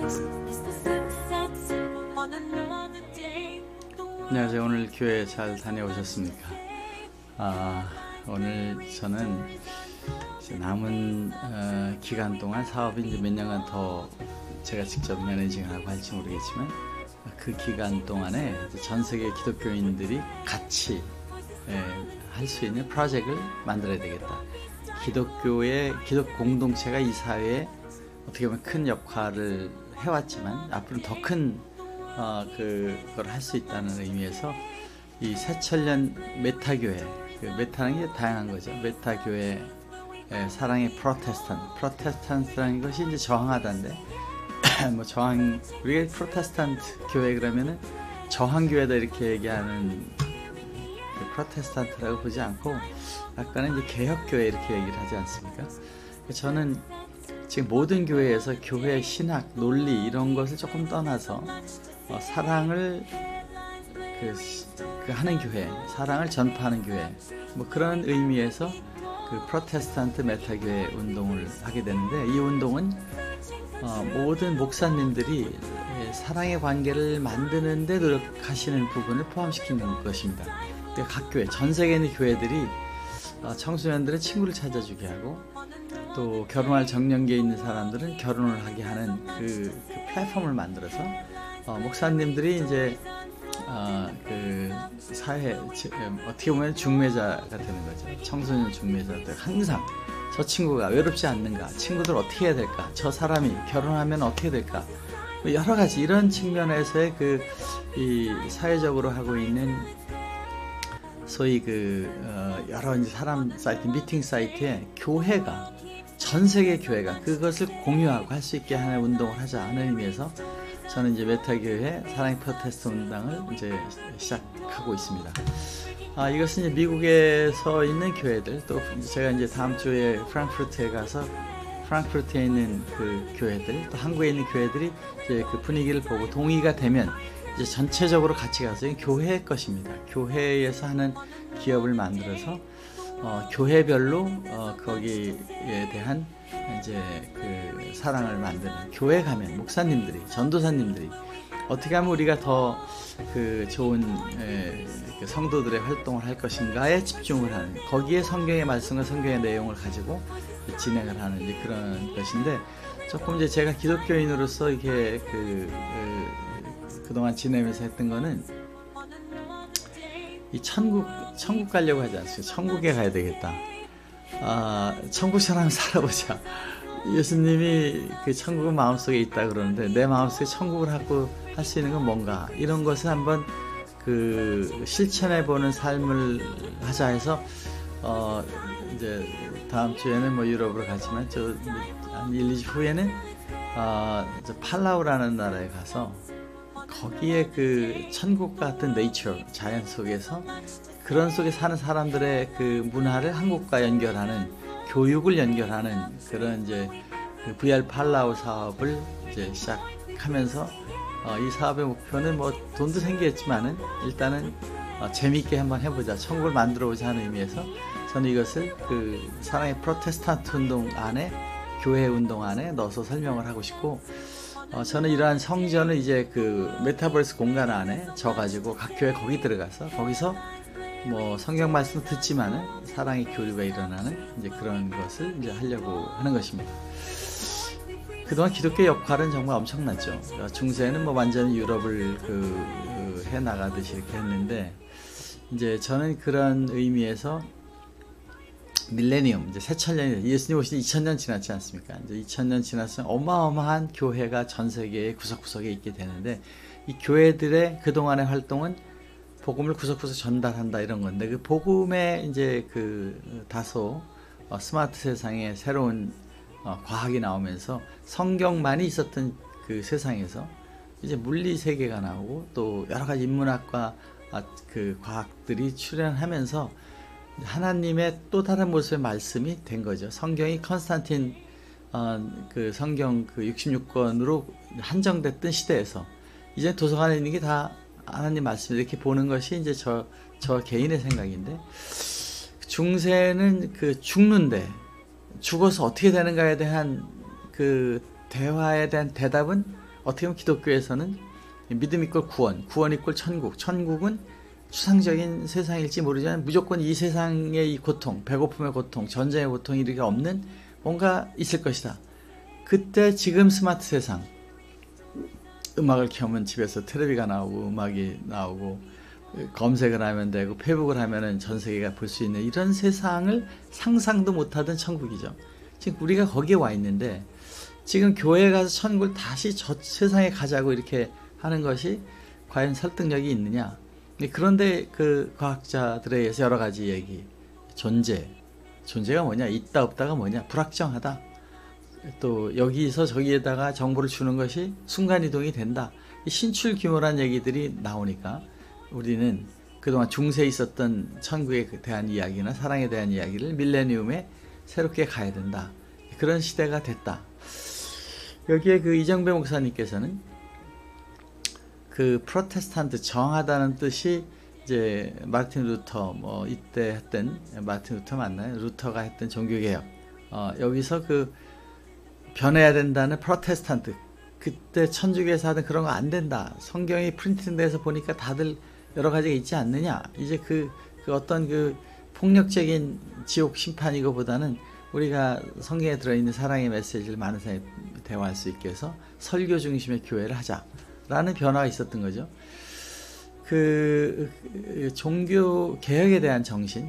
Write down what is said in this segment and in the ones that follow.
안녕하세요. 오늘 교회 잘 다녀오셨습니까? 오늘 저는 이제 남은 기간 동안 사업이 이제 몇 년간 더 제가 직접 매니징하고 할지 모르겠지만 그 기간 동안에 전 세계 기독교인들이 같이 할 수 있는 프로젝트를 만들어야 되겠다. 기독 공동체가 이 사회에 어떻게 보면 큰 역할을 해왔지만 앞으로 더 큰 그걸 할 수 있다는 의미에서 이 새천년 메타교회, 메타는 게 다양한 거죠. 메타교회 사랑의 프로테스탄트라는 것이 이제 저항하다인데 뭐 우리가 프로테스탄트 교회 그러면은 저항교회다 이렇게 얘기하는 프로테스탄트라고 보지 않고 아까는 이제 개혁교회 이렇게 얘기를 하지 않습니까? 저는 지금 모든 교회에서 교회 신학, 논리 이런 것을 조금 떠나서 사랑을 하는 교회, 사랑을 전파하는 교회, 뭐 그런 의미에서 그 프로테스탄트 메타교회 운동을 하게 되는데, 이 운동은 모든 목사님들이 사랑의 관계를 만드는 데 노력하시는 부분을 포함시키는 것입니다. 그러니까 각 교회, 전 세계에 있는 교회들이 청소년들의 친구를 찾아주게 하고, 또 결혼할 정년기에 있는 사람들은 결혼을 하게 하는 그 플랫폼을 만들어서 목사님들이 이제 그 사회 어떻게 보면 중매자가 되는 거죠. 청소년 중매자들 항상 저 친구가 외롭지 않는가, 친구들 어떻게 해야 될까, 저 사람이 결혼하면 어떻게 될까, 여러 가지 이런 측면에서의 이 사회적으로 하고 있는 소위 여러 이제 사람 사이트, 미팅 사이트에 교회가, 전 세계 교회가 그것을 공유하고 할 수 있게 하는 운동을 하자 하는 의미에서 저는 이제 메타교회 사랑의 프로테스트 운동을 이제 시작하고 있습니다. 이것은 이제 미국에서 있는 교회들, 또 제가 이제 다음 주에 프랑크푸르트에 가서 프랑크푸르트에 있는 그 교회들, 또 한국에 있는 교회들이 이제 그 분위기를 보고 동의가 되면 이제 전체적으로 같이 가서 교회의 것입니다. 교회에서 하는 기업을 만들어서 교회별로 거기에 대한 이제 그 사랑을 만드는, 교회 가면 목사님들이, 전도사님들이 어떻게 하면 우리가 더 그 좋은 그 성도들의 활동을 할 것인가에 집중을 하는, 거기에 성경의 말씀과 성경의 내용을 가지고 진행을 하는 이제 그런 것인데, 조금 이제 제가 기독교인으로서 이게 그동안 지내면서 했던 거는, 이 천국 가려고 하지 않습니까? 천국에 가야 되겠다. 천국처럼 살아보자. 예수님이 그 천국은 마음속에 있다 그러는데, 내 마음속에 천국을 갖고 할 수 있는 건 뭔가, 이런 것을 한번 실천해보는 삶을 하자 해서 이제 다음 주에는 뭐 유럽으로 가지만 한 1, 2주 후에는 팔라우라는 나라에 가서 거기에 그 천국 같은 네이처, 자연 속에서 그런 속에 사는 사람들의 그 문화를 한국과 연결하는, 교육을 연결하는 그런 이제 그 VR 팔라우 사업을 이제 시작하면서 이 사업의 목표는 뭐 돈도 생기겠지만은 일단은 재미있게 한번 해보자, 천국을 만들어보자 하는 의미에서 저는 이것을 그 사랑의 프로테스탄트 운동 안에, 교회 운동 안에 넣어서 설명을 하고 싶고, 저는 이러한 성전을 이제 그 메타버스 공간 안에 져가지고 각 교회 거기 들어가서 거기서 뭐 성경 말씀도 듣지만은 사랑의 교류가 일어나는 이제 그런 것을 이제 하려고 하는 것입니다. 그동안 기독교의 역할은 정말 엄청났죠. 중세는 뭐 완전히 유럽을 해 나가듯이 이렇게 했는데, 이제 저는 그런 의미에서 밀레니엄, 이제 새천년이, 예수님 오신 2000년 지났지 않습니까? 이제 2000년 지났으면 어마어마한 교회가 전 세계의 구석구석에 있게 되는데, 이 교회들의 그동안의 활동은 복음을 구석구석 전달한다 이런 건데, 그 복음에 이제 다소 스마트 세상에 새로운 과학이 나오면서 성경만이 있었던 그 세상에서 이제 물리 세계가 나오고, 또 여러 가지 인문학과 그 과학들이 출현하면서 하나님의 또 다른 모습의 말씀이 된 거죠. 성경이 컨스탄틴 그 성경 그 66권으로 한정됐던 시대에서 이제 도서관에 있는 게 다 하나님 말씀, 이렇게 보는 것이 이제 저 개인의 생각인데, 중세는 죽는데 죽어서 어떻게 되는가에 대한 그 대화에 대한 대답은 어떻게 보면 기독교에서는 믿음 이꼴 구원, 구원 이꼴 천국, 천국은 추상적인 세상일지 모르지만 무조건 이 세상의 이 고통, 배고픔의 고통, 전쟁의 고통 이렇게 없는 뭔가 있을 것이다. 그때 지금 스마트 세상, 음악을 켜면 집에서 텔레비가 나오고 음악이 나오고 검색을 하면 되고 페북을 하면은 전 세계가 볼 수 있는 이런 세상을 상상도 못하던 천국이죠. 지금 우리가 거기에 와 있는데 지금 교회에 가서 천국을 다시 저 세상에 가자고 이렇게 하는 것이 과연 설득력이 있느냐. 그런데 그 과학자들에 의해서 여러 가지 얘기, 존재가 뭐냐, 있다 없다가 뭐냐, 불확정하다. 또 여기서 저기에다가 정보를 주는 것이 순간이동이 된다. 이 신출귀몰한 얘기들이 나오니까 우리는 그동안 중세에 있었던 천국에 대한 이야기나 사랑에 대한 이야기를 밀레니움에 새롭게 가야 된다. 그런 시대가 됐다. 여기에 그 이정배 목사님께서는 그 프로테스탄트 정하다는 뜻이 이제 마르틴 루터 뭐 이때 했던 마르틴 루터 맞나요? 루터가 했던 종교개혁 여기서 그 변해야 된다는 프로테스탄트 그때 천주교에서 하던 그런 거 안 된다. 성경이 프린팅돼서 보니까 다들 여러 가지가 있지 않느냐. 이제 그 어떤 그 폭력적인 지옥 심판이거보다는 우리가 성경에 들어있는 사랑의 메시지를 많은 사람이 대화할 수 있게 해서 설교 중심의 교회를 하자라는 변화가 있었던 거죠. 그 종교 개혁에 대한 정신,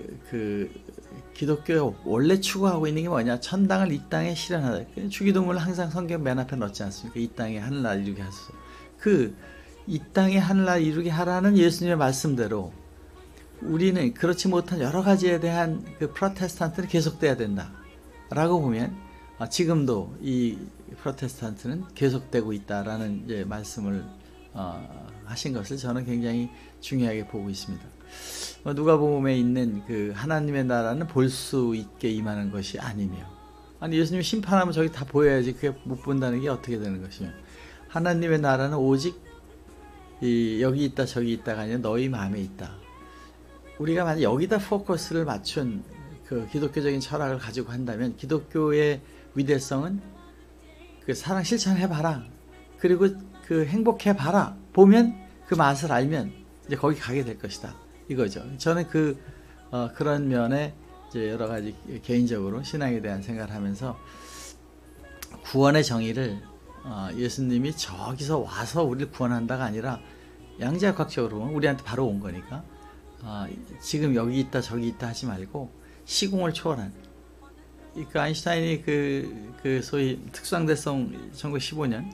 기독교가 원래 추구하고 있는 게 뭐냐? 천당을 이 땅에 실현하다. 주기도문을 항상 성경 맨 앞에 넣지 않습니까? 이 땅에 하늘날 이루게 하소서. 이 땅에 하늘날 이루게 하라는 예수님의 말씀대로 우리는 그렇지 못한 여러 가지에 대한 그 프로테스탄트는 계속돼야 된다. 라고 보면 지금도 이 프로테스탄트는 계속되고 있다라는 이제 말씀을 하신 것을 저는 굉장히 중요하게 보고 있습니다. 누가복음에 있는 그 하나님의 나라는 볼 수 있게 임하는 것이 아니며, 아니 예수님이 심판하면 저기 다 보여야지 그게 못 본다는 게 어떻게 되는 것이며, 하나님의 나라는 오직 여기 있다 저기 있다가 아니라 너희 마음에 있다. 우리가 만약 여기다 포커스를 맞춘 그 기독교적인 철학을 가지고 한다면 기독교의 위대성은 그 사랑 실천해봐라. 그리고 그 행복해봐라. 보면 그 맛을 알면 이제 거기 가게 될 것이다. 이거죠. 저는 그런 면에 이제 여러 가지 개인적으로 신앙에 대한 생각을 하면서 구원의 정의를 예수님이 저기서 와서 우리를 구원한다가 아니라 양자역학적으로 보면 우리한테 바로 온 거니까 지금 여기 있다 저기 있다 하지 말고 시공을 초월한 그러니까 아인슈타인이 그 소위 특수상대성 1915년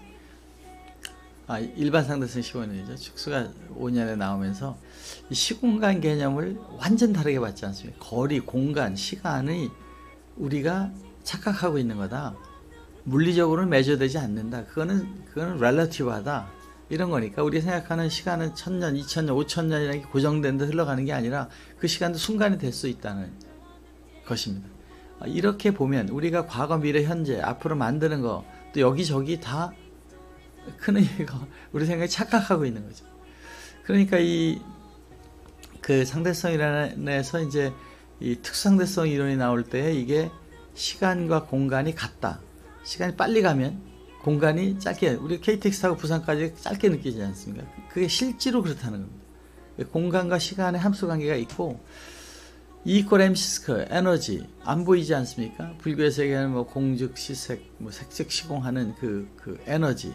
일반 상대성 15년이죠. 축수가 5년에 나오면서 이 시공간 개념을 완전 다르게 받지 않습니까? 거리, 공간, 시간이 우리가 착각하고 있는 거다. 물리적으로는 매저되지 않는다. 그거는 렐러티브하다. 이런 거니까 우리 생각하는 시간은 1000년, 2000년, 5000년이라는 게 고정된 데 흘러가는 게 아니라 그 시간도 순간이 될 수 있다는 것입니다. 이렇게 보면 우리가 과거, 미래, 현재, 앞으로 만드는 거 또 여기저기 다 큰 의미가 우리 생각에 착각하고 있는 거죠. 그러니까 그 상대성 이론에서 이제 이 특수상대성 이론이 나올 때 이게 시간과 공간이 같다. 시간이 빨리 가면 공간이 짧게, 우리 KTX 타고 부산까지 짧게 느끼지 않습니까? 그게 실제로 그렇다는 겁니다. 공간과 시간의 함수 관계가 있고 E = mc², 에너지 안 보이지 않습니까? 불교에서 얘기하는 뭐 공즉 시색, 뭐 색즉 시공하는 그 에너지,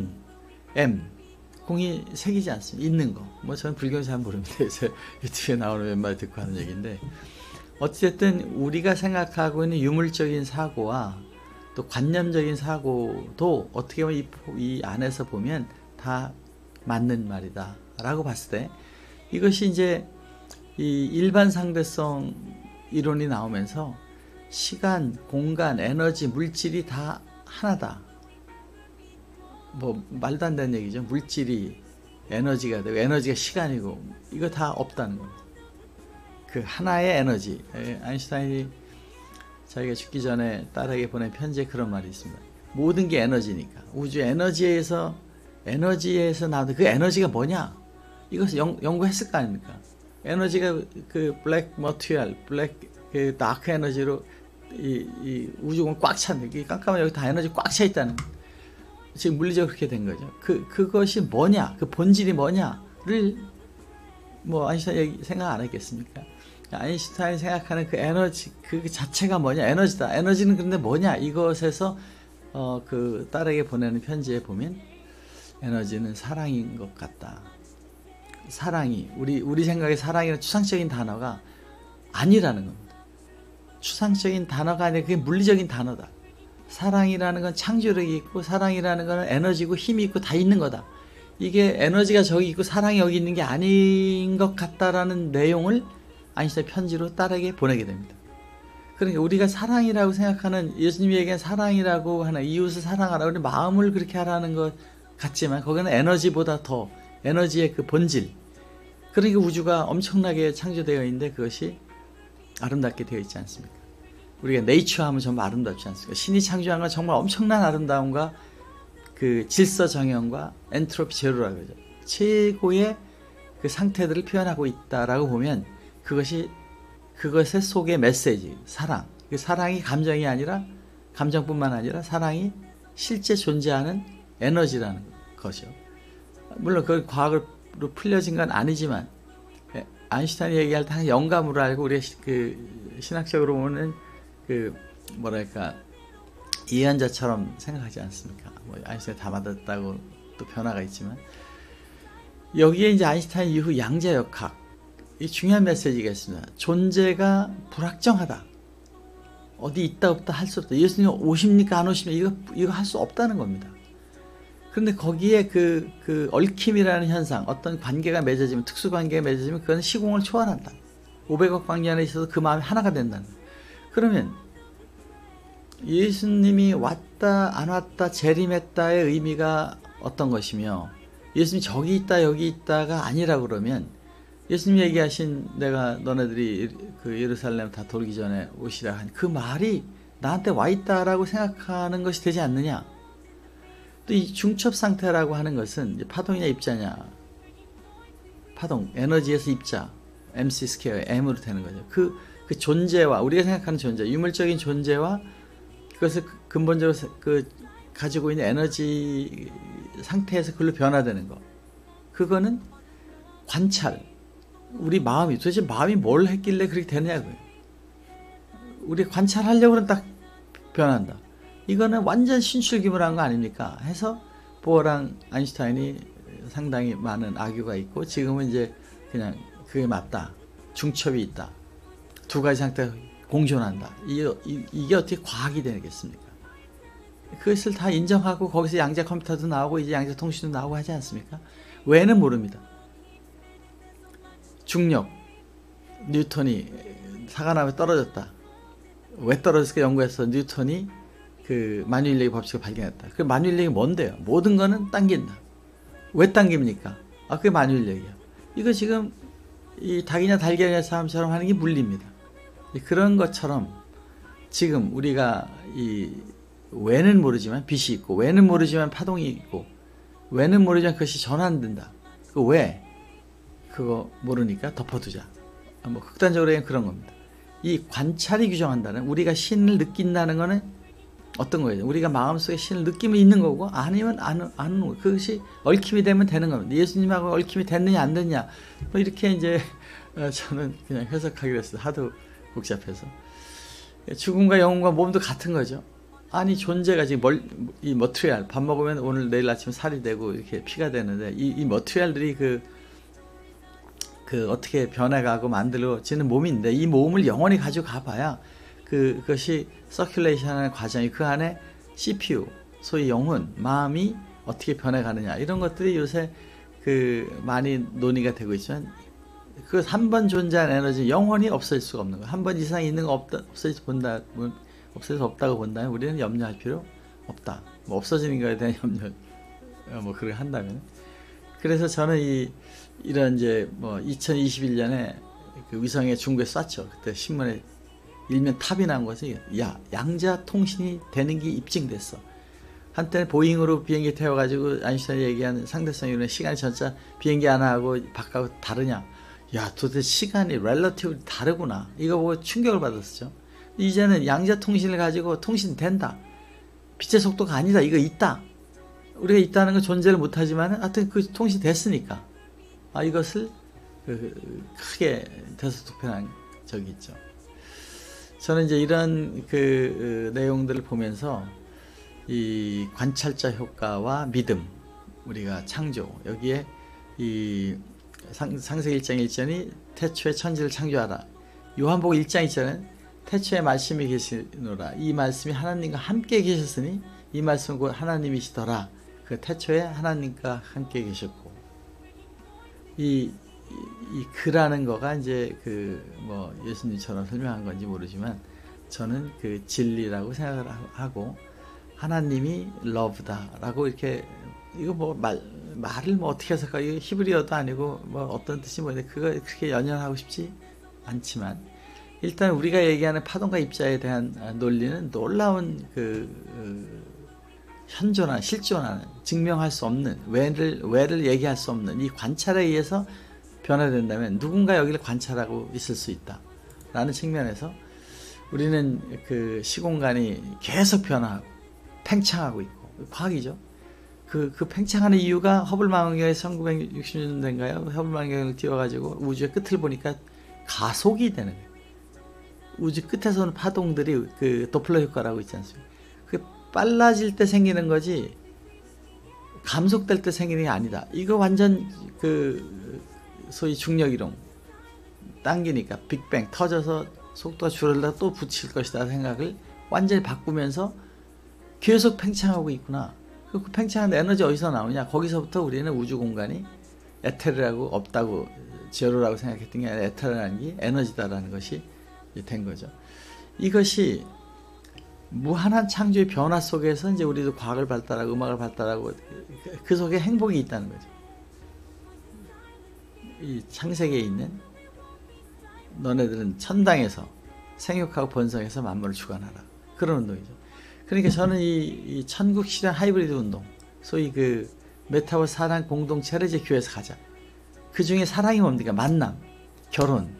공이 색이지 않습니까? 있는 거. 뭐 저는 불교는 잘 모릅니다. 그래서 유튜브에 나오는 몇 말 듣고 하는 얘기인데 어쨌든 우리가 생각하고 있는 유물적인 사고와 또 관념적인 사고도 어떻게 보면 이 안에서 보면 다 맞는 말이다 라고 봤을 때 이것이 이제 이 일반 상대성 이론이 나오면서 시간, 공간, 에너지, 물질이 다 하나다. 뭐 말도 안 되는 얘기죠. 물질이 에너지가 되고 에너지가 시간이고 이거 다 없다는 겁니다. 그 하나의 에너지. 아인슈타인이 자기가 죽기 전에 딸에게 보낸 편지에 그런 말이 있습니다. 모든 게 에너지니까. 우주 에너지에서 나오는 그 에너지가 뭐냐? 이것을 연구했을 거 아닙니까? 에너지가 그 블랙 머티리얼, 그 다크 에너지로 이 우주공을 꽉 찼는데 깜깜한 여기 다 에너지 꽉 차 있다는. 지금 물리적으로 그렇게 된 거죠. 그것이 뭐냐, 그 본질이 뭐냐를 뭐 아인슈타인 생각 안 했겠습니까? 아인슈타인이 생각하는 그 에너지, 그 자체가 뭐냐, 에너지다. 에너지는 그런데 뭐냐, 이것에서 그 딸에게 보내는 편지에 보면 에너지는 사랑인 것 같다. 사랑이, 우리 생각에 사랑이라는 추상적인 단어가 아니라는 겁니다. 추상적인 단어가 아니라 그게 물리적인 단어다. 사랑이라는 건 창조력이 있고, 사랑이라는 건 에너지고 힘이 있고 다 있는 거다. 이게 에너지가 저기 있고 사랑이 여기 있는 게 아닌 것 같다라는 내용을 아인슈타인 편지로 딸에게 보내게 됩니다. 그러니까 우리가 사랑이라고 생각하는, 예수님이 얘기한 사랑이라고 하는, 이웃을 사랑하라, 우리 마음을 그렇게 하라는 것 같지만 거기는 에너지보다 더, 에너지의 그 본질, 그러니까 우주가 엄청나게 창조되어 있는데 그것이 아름답게 되어 있지 않습니까? 우리가 네이처 하면 정말 아름답지 않습니까? 신이 창조한 건 정말 엄청난 아름다움과 그 질서 정연과 엔트로피 제로라고 그러죠. 최고의 그 상태들을 표현하고 있다라고 보면 그것의 속의 메시지, 사랑. 그 사랑이 감정이 아니라, 감정뿐만 아니라 사랑이 실제 존재하는 에너지라는 거죠. 물론 그걸 과학으로 풀려진 건 아니지만, 아인슈타인이 얘기할 때 영감으로 알고 우리가 그 신학적으로 보면 그 뭐랄까 예언자처럼 생각하지 않습니까? 뭐 아인슈타인 다 맞았다고 또 변화가 있지만, 여기에 이제 아인슈타인 이후 양자역학, 이 중요한 메시지가 있습니다. 존재가 불확정하다. 어디 있다 없다 할 수 없다. 예수님 오십니까 안 오십니까? 이거 할 수 없다는 겁니다. 그런데 거기에 그 얽힘이라는 현상, 어떤 관계가 맺어지면, 특수관계가 맺어지면 그건 시공을 초월한다. 500억 광년에 있어서 그 마음이 하나가 된다는 거예요. 그러면 예수님이 왔다 안 왔다 재림했다의 의미가 어떤 것이며, 예수님이 저기 있다 여기 있다가 아니라 그러면, 예수님이 얘기하신 내가 너네들이 그 예루살렘 다 돌기 전에 오시라 한 그 말이 나한테 와 있다라고 생각하는 것이 되지 않느냐. 또 이 중첩 상태라고 하는 것은 이제 파동이냐 입자냐, 파동, 에너지에서 입자, MC 스퀘어, M으로 되는 거죠. 그 존재와, 우리가 생각하는 존재, 유물적인 존재와 그것을 근본적으로 가지고 있는 에너지 상태에서 그걸로 변화되는 거. 그거는 관찰, 우리 마음이, 도대체 마음이 뭘 했길래 그렇게 되느냐고요. 우리 관찰하려고 하면 딱 변한다. 이거는 완전 신출귀몰한 거 아닙니까? 해서 보어랑 아인슈타인이 상당히 많은 악유가 있고, 지금은 이제 그냥 그게 맞다. 중첩이 있다. 두 가지 상태가 공존한다. 이게 어떻게 과학이 되겠습니까? 그것을 다 인정하고 거기서 양자 컴퓨터도 나오고 이제 양자 통신도 나오고 하지 않습니까? 왜는 모릅니다. 중력, 뉴턴이 사과나무에 떨어졌다. 왜 떨어졌을까 연구해서 뉴턴이 그 만유인력의 법칙을 발견했다. 그 만유인력이 뭔데요? 모든 거는 당긴다. 왜 당깁니까? 그게 만유인력이야. 이거 지금 이 닭이냐 달걀이냐 싸움처럼 하는 게 물리입니다. 그런 것처럼 지금 우리가 이 왜는 모르지만 빛이 있고, 왜는 모르지만 파동이 있고, 왜는 모르지만 그것이 전환된다. 그 왜? 그거 모르니까 덮어두자. 뭐 극단적으로 그런 겁니다. 이 관찰이 규정한다는, 우리가 신을 느낀다는 거는 어떤 거예요? 우리가 마음속에 신을 느끼면 있는 거고, 아니면 안 오는 거. 그것이 얽힘이 되면 되는 겁니다. 예수님하고 얽힘이 됐느냐 안 됐느냐, 뭐 이렇게 이제 저는 그냥 해석하기로 했어요. 하도 복잡해서. 죽음과 영혼과 몸도 같은 거죠. 아니 존재가 지금 이 머티리얼, 밥 먹으면 오늘 내일 아침에 살이 되고 이렇게 피가 되는데, 이 머티리얼들이 그 어떻게 변해가고 만들어지는 몸인데, 이 몸을 영원히 가지고 가봐야 그것이 서큘레이션하는 과정이, 그 안에 CPU, 소위 영혼, 마음이 어떻게 변해가느냐, 이런 것들이 요새 많이 논의가 되고 있지만, 그 한 번 존재한 에너지 영원히 없어질 수가 없는 거예요. 한 번 이상 있는 거 없어질 수 없다고 본다면 우리는 염려할 필요 없다. 뭐 없어지는 거에 대한 염려, 뭐 그렇게 한다면. 그래서 저는 이런 이제 뭐 2021년에 그 위성에 중국에 쐈죠. 그때 신문에 일면 탑이 난 것이, 양자 통신이 되는 게 입증됐어. 한때는 보잉으로 비행기 태워가지고 아인슈타인이 얘기한 상대성 이론의 시간이 전자 비행기 하나하고 바깥하고 다르냐. 도대체 시간이 렐러티브리 다르구나. 이거 보고 충격을 받았었죠. 이제는 양자 통신을 가지고 통신된다. 빛의 속도가 아니다. 이거 있다. 우리가 있다는 건 존재를 못하지만 하여튼 그 통신이 됐으니까 이것을 크게 대서특필한 적이 있죠. 저는 이제 이런 내용들을 보면서 이 관찰자 효과와 믿음, 우리가 창조, 여기에 이 창세기 1장 1절이 태초에 천지를 창조하라. 요한복음 1장 1절은 태초에 말씀이 계시노라. 이 말씀이 하나님과 함께 계셨으니 이 말씀은 곧 하나님이시더라. 그 태초에 하나님과 함께 계셨고, 이 그라는 거가 이제 뭐 예수님처럼 설명한 건지 모르지만 저는 그 진리라고 생각을 하고, 하나님이 러브다라고 이렇게, 이거 뭐 말을 뭐 어떻게 해석할까? 이거 히브리어도 아니고 뭐 어떤 뜻이 뭐인데 그거 그렇게 연연하고 싶지 않지만, 일단 우리가 얘기하는 파동과 입자에 대한 논리는 놀라운 현존한, 실존하는, 증명할 수 없는, 왜를 얘기할 수 없는 이 관찰에 의해서 변화된다면 누군가 여기를 관찰하고 있을 수 있다 라는 측면에서 우리는 그 시공간이 계속 변화하고 팽창하고 있고, 과학이죠. 그 팽창하는 이유가 허블 망원경에 1960년대인가요? 허블 망원경을 띄워가지고 우주의 끝을 보니까 가속이 되는 거예요. 우주 끝에서 오는 파동들이 그 도플러 효과라고 있지 않습니까? 그 빨라질 때 생기는 거지 감속될 때 생기는 게 아니다. 이거 완전 소위 중력이론 당기니까 빅뱅 터져서 속도가 줄어들다 또 붙일 것이다 생각을 완전히 바꾸면서 계속 팽창하고 있구나. 그 팽창한 에너지 어디서 나오냐? 거기서부터 우리는 우주 공간이 에테르라고 없다고, 제로라고 생각했던 게 아니라 에테르라는 게 에너지다라는 것이 된 거죠. 이것이 무한한 창조의 변화 속에서 이제 우리도 과학을 발달하고 음악을 발달하고 그 속에 행복이 있다는 거죠. 이 창세기에 있는 너네들은 천당에서 생육하고 번성해서 만물을 주관하라. 그런 운동이죠. 그러니까 저는 이 천국 실현 하이브리드 운동, 소위 메타버스 사랑 공동체를 이제 교회에서 가자. 그 중에 사랑이 뭡니까? 만남, 결혼,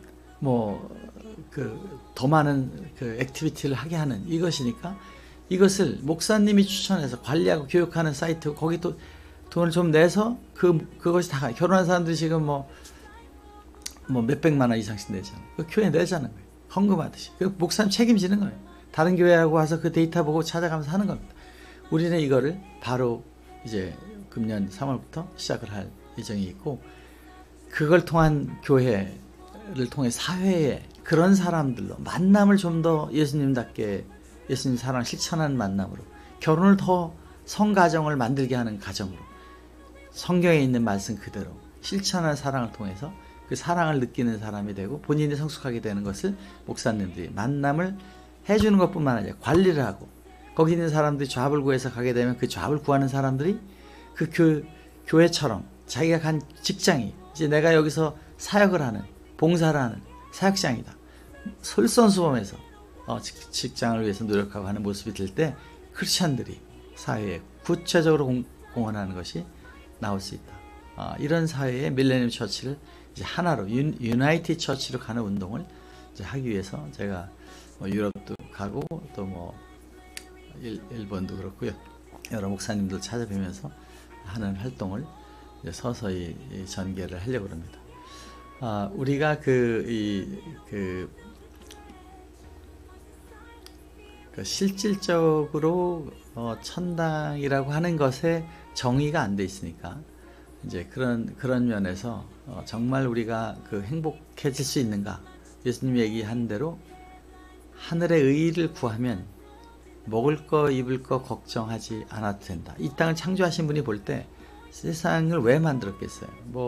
더 많은 액티비티를 하게 하는 이것이니까, 이것을 목사님이 추천해서 관리하고 교육하는 사이트, 거기 또 돈을 좀 내서 그것이 다, 결혼한 사람들이 지금 몇백만 원 이상씩 내잖아요. 그 교회 내자는 거예요. 헌금하듯이. 그 목사님 책임지는 거예요. 다른 교회하고 와서 그 데이터 보고 찾아가면서 하는 겁니다. 우리는 이거를 바로 이제 금년 3월부터 시작을 할 예정이 있고, 그걸 통한 교회를 통해 사회에 그런 사람들로 만남을 좀 더 예수님답게, 예수님 사랑 실천하는 만남으로, 결혼을 더 성가정을 만들게 하는 가정으로, 성경에 있는 말씀 그대로 실천하는 사랑을 통해서 그 사랑을 느끼는 사람이 되고 본인이 성숙하게 되는 것을 목사님들이 만남을 해주는 것뿐만 아니라 관리를 하고, 거기 있는 사람들이 잡을 구해서 가게 되면 그 잡을 구하는 사람들이 교회처럼 자기가 간 직장이 이제 내가 여기서 사역을 하는, 봉사를 하는 사역장이다. 솔선수범해서 직장을 위해서 노력하고 하는 모습이 될 때 크리스천들이 사회에 구체적으로 공헌하는 것이 나올 수 있다. 이런 사회의 밀레니엄 처치를 이제 하나로 유나이티드 처치로 가는 운동을 이제 하기 위해서 제가 유럽도 가고 또 일본도 그렇고요. 여러 목사님들 찾아뵈면서 하는 활동을 이제 서서히 전개를 하려고 합니다. 우리가 실질적으로 천당이라고 하는 것에 정의가 안 돼 있으니까 이제 그런 면에서 정말 우리가 행복해질 수 있는가? 예수님이 얘기한 대로 하늘의 의를 구하면 먹을 거 입을 거 걱정하지 않아도 된다. 이 땅을 창조하신 분이 볼 때 세상을 왜 만들었겠어요?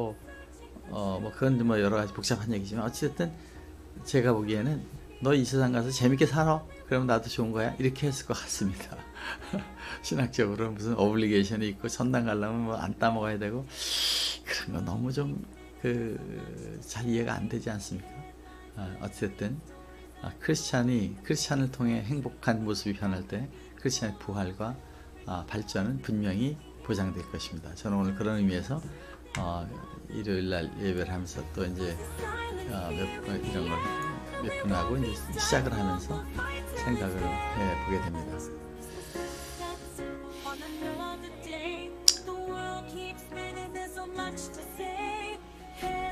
그건 여러 가지 복잡한 얘기지만 어쨌든 제가 보기에는 너 이 세상 가서 재밌게 살아. 그러면 나도 좋은 거야. 이렇게 했을 것 같습니다. 신학적으로 무슨 오블리게이션이 있고 천당 가려면 안 따먹어야 되고 그런 거 너무 좀 잘 이해가 안 되지 않습니까? 어쨌든 크리스찬을 통해 행복한 모습이 변할 때 크리스찬의 부활과 발전은 분명히 보장될 것입니다. 저는 오늘 그런 의미에서 일요일 날 예배를 하면서 또 이제 이런 걸 몇 분 하고 이제 시작을 하면서 생각을 해보게 됩니다. much to say.